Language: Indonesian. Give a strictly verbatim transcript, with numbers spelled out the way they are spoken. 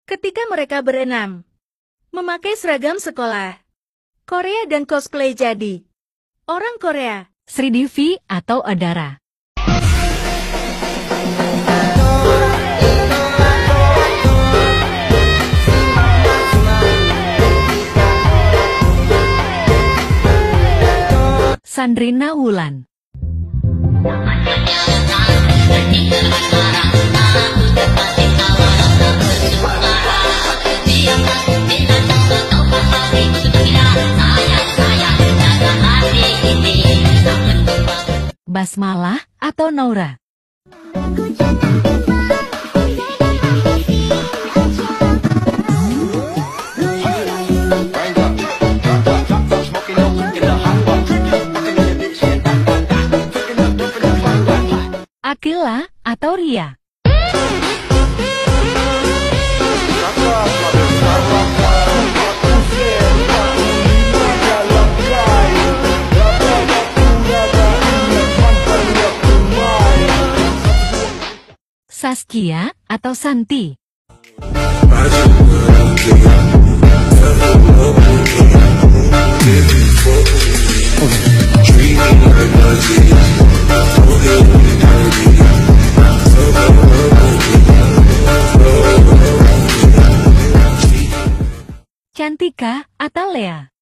Ketika mereka berenam, memakai seragam sekolah, Korea dan cosplay jadi orang Korea. Sri Devi atau Adara. Sandrina Wulan. Basmalah atau Naura. Akila atau Ria. Saskia atau Santi. Cantika atau Lea.